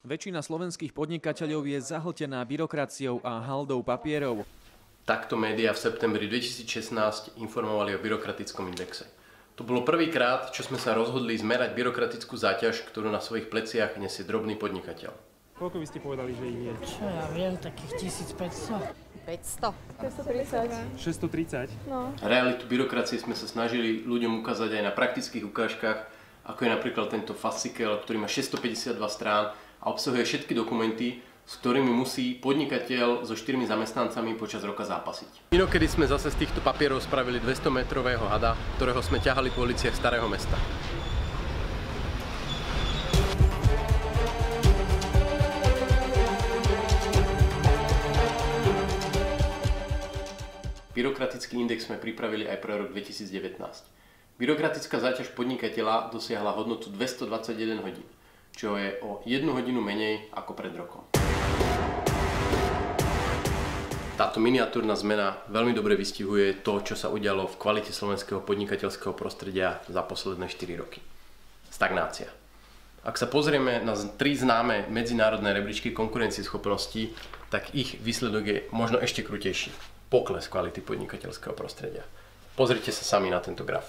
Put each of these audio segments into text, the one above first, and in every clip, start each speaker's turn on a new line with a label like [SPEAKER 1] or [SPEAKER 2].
[SPEAKER 1] Väčšina slovenských podnikateľov je zahltená byrokraciou a haldou papierov.
[SPEAKER 2] Takto médiá v septembri 2016 informovali o byrokratickom indexe. To bolo prvýkrát, čo sme sa rozhodli zmerať byrokratickú záťaž, ktorú na svojich pleciach nesie drobný podnikateľ.
[SPEAKER 3] Koľko by ste povedali, že ich je?
[SPEAKER 4] Čo ja viem, takých 1500.
[SPEAKER 5] 500.
[SPEAKER 3] 630?
[SPEAKER 5] No.
[SPEAKER 2] Realitu byrokracie sme sa snažili ľuďom ukázať aj na praktických ukážkach, ako je napríklad tento fascikel, ktorý má 652 strán a obsahuje všetky dokumenty, s ktorými musí podnikateľ so 4 zamestnancami počas roka zápasiť. Inokedy sme zase z týchto papierov spravili 200-metrového hada, ktorého sme ťahali po uliciach Starého mesta. Byrokratický index sme pripravili aj pre rok 2019. Byrokratická záťaž podnikateľa dosiahla hodnotu 221 hodín, čo je o 1 hodinu menej ako pred rokom. Táto miniatúrna zmena veľmi dobre vystihuje to, čo sa udialo v kvalite slovenského podnikateľského prostredia za posledné 4 roky. Stagnácia. Ak sa pozrieme na 3 známe medzinárodné rebríčky konkurencieschopnosti, tak ich výsledok je možno ešte krutejší. Pokles kvality podnikateľského prostredia. Pozrite sa sami na tento graf.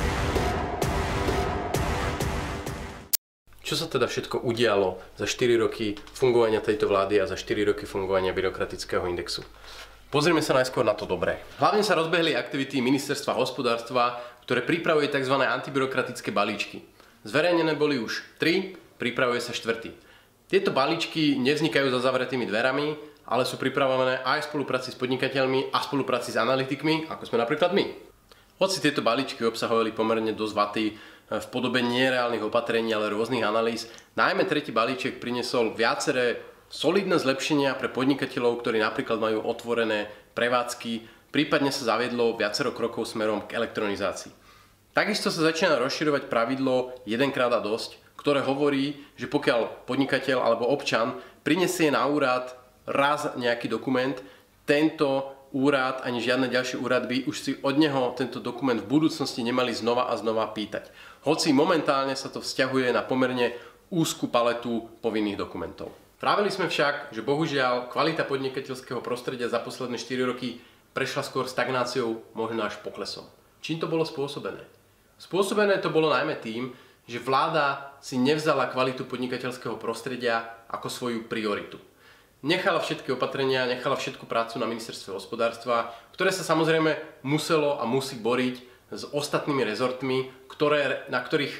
[SPEAKER 2] Čo sa teda všetko udialo za 4 roky fungovania tejto vlády a za 4 roky fungovania byrokratického indexu? Pozrime sa najskôr na to dobré. Hlavne sa rozbehli aktivity Ministerstva hospodárstva, ktoré pripravuje tzv. Antibyrokratické balíčky. Zverejnené boli už 3, pripravuje sa 4. Tieto balíčky nevznikajú za zavretými dverami, ale sú pripravené aj v spolupráci s podnikateľmi a v spolupráci s analytikmi, ako sme napríklad my. Hoci tieto balíčky obsahovali pomerne dosť vaty v podobe nereálnych opatrení, ale rôznych analýz, najmä tretí balíček priniesol viaceré solidné zlepšenia pre podnikateľov, ktorí napríklad majú otvorené prevádzky, prípadne sa zaviedlo viacero krokov smerom k elektronizácii. Takisto sa začína rozširovať pravidlo jedenkrát a dosť, ktoré hovorí, že pokiaľ podnikateľ alebo občan prinesie na úrad raz nejaký dokument, tento úrad ani žiadne ďalší úrad by už si od neho tento dokument v budúcnosti nemali znova a znova pýtať. Hoci momentálne sa to vzťahuje na pomerne úzku paletu povinných dokumentov. Vraveli sme však, že bohužiaľ kvalita podnikateľského prostredia za posledné 4 roky prešla skôr stagnáciou, možno až poklesom. Čím to bolo spôsobené? Spôsobené to bolo najmä tým, že vláda si nevzala kvalitu podnikateľského prostredia ako svoju prioritu. Nechala všetky opatrenia, nechala všetku prácu na ministerstve hospodárstva, ktoré sa samozrejme muselo a musí boriť s ostatnými rezortmi, na ktorých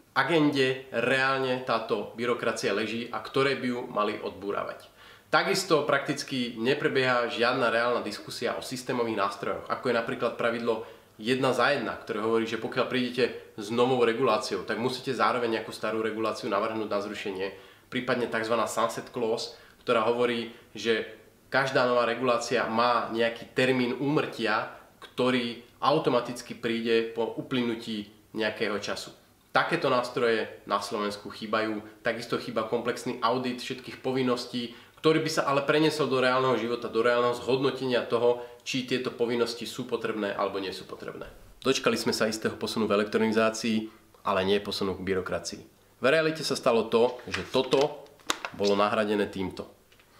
[SPEAKER 2] agende reálne táto byrokracia leží a ktoré by ju mali odbúravať. Takisto prakticky neprebieha žiadna reálna diskusia o systémových nástrojoch, ako je napríklad pravidlo 1 za 1, ktoré hovorí, že pokiaľ prídete s novou reguláciou, tak musíte zároveň nejakú starú reguláciu navrhnúť na zrušenie, prípadne tzv. Sunset clause, ktorá hovorí, že každá nová regulácia má nejaký termín úmrtia, ktorý automaticky príde po uplynutí nejakého času. Takéto nástroje na Slovensku chýbajú, takisto chýba komplexný audit všetkých povinností, ktorý by sa ale preniesol do reálneho života, do reálneho zhodnotenia toho, či tieto povinnosti sú potrebné alebo nie sú potrebné. Dočkali sme sa istého posunu v elektronizácii, ale nie posunu k byrokracii. V realite sa stalo to, že toto bolo nahradené týmto.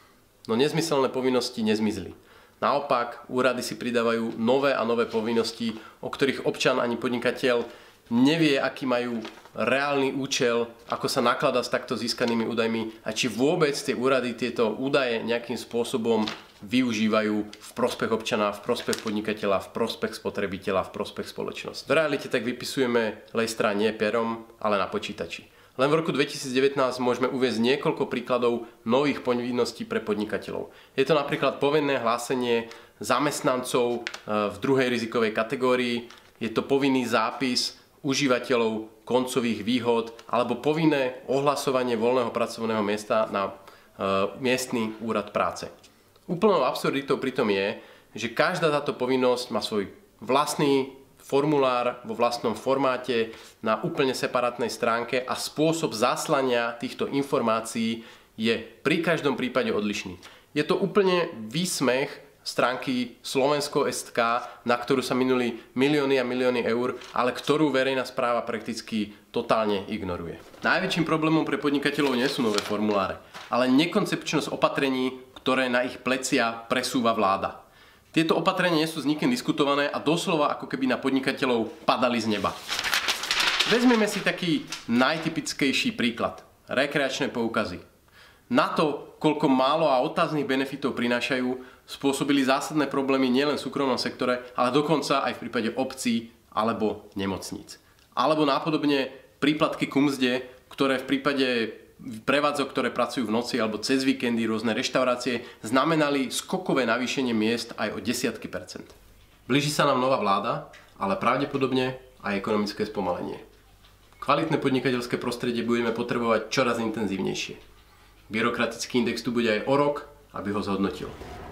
[SPEAKER 2] No nezmyselné povinnosti nezmizli. Naopak, úrady si pridávajú nové a nové povinnosti, o ktorých občan ani podnikateľ nevie, aký majú reálny účel, ako sa nakladá s takto získanými údajmi a či vôbec tie úrady tieto údaje nejakým spôsobom využívajú v prospech občana, v prospech podnikateľa, v prospech spotrebiteľa, v prospech spoločnosti. V realite tak vypisujeme lejstra nie perom, ale na počítači. Len v roku 2019 môžeme uviesť niekoľko príkladov nových povinností pre podnikateľov. Je to napríklad povinné hlásenie zamestnancov v druhej rizikovej kategórii, je to povinný zápis užívateľov koncových výhod alebo povinné ohlasovanie voľného pracovného miesta na miestny úrad práce. Úplnou absurditou pritom je, že každá táto povinnosť má svoj vlastný formulár vo vlastnom formáte na úplne separátnej stránke a spôsob zaslania týchto informácií je pri každom prípade odlišný. Je to úplne výsmech stránky Slovensko.sk, na ktorú sa minuli milióny a milióny eur, ale ktorú verejná správa prakticky totálne ignoruje. Najväčším problémom pre podnikateľov nie sú nové formuláre, ale nekoncepčnosť opatrení, ktoré na ich plecia presúva vláda. Tieto opatrenia nie sú s nikým diskutované a doslova ako keby na podnikateľov padali z neba. Vezmeme si taký najtypickejší príklad. Rekreačné poukazy. Na to, koľko málo a otáznych benefitov prinášajú, spôsobili zásadné problémy nielen v súkromnom sektore, ale dokonca aj v prípade obcí alebo nemocníc. Alebo nápodobne príplatky ku mzde, ktoré v prípade prevádzok, ktoré pracujú v noci alebo cez víkendy, rôzne reštaurácie, znamenali skokové navýšenie miest aj o desiatky percent. Blíži sa nám nová vláda, ale pravdepodobne aj ekonomické spomalenie. Kvalitné podnikateľské prostredie budeme potrebovať čoraz intenzívnejšie. Byrokratický index tu bude aj o rok, aby ho zhodnotil.